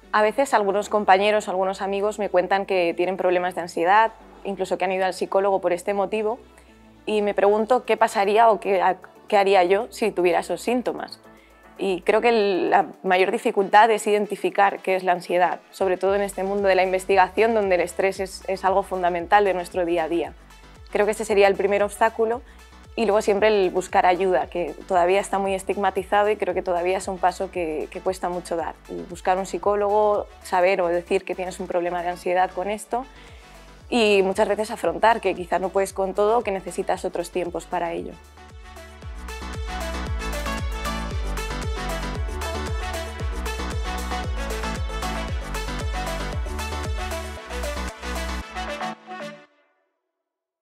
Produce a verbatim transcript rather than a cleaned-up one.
A veces algunos compañeros, algunos amigos me cuentan que tienen problemas de ansiedad, incluso que han ido al psicólogo por este motivo, y me pregunto qué pasaría o qué, qué haría yo si tuviera esos síntomas. Y creo que la mayor dificultad es identificar qué es la ansiedad, sobre todo en este mundo de la investigación donde el estrés es, es algo fundamental de nuestro día a día. Creo que ese sería el primer obstáculo y luego siempre el buscar ayuda, que todavía está muy estigmatizado y creo que todavía es un paso que, que cuesta mucho dar. El buscar un psicólogo, saber o decir que tienes un problema de ansiedad con esto y muchas veces afrontar que quizás no puedes con todo o que necesitas otros tiempos para ello.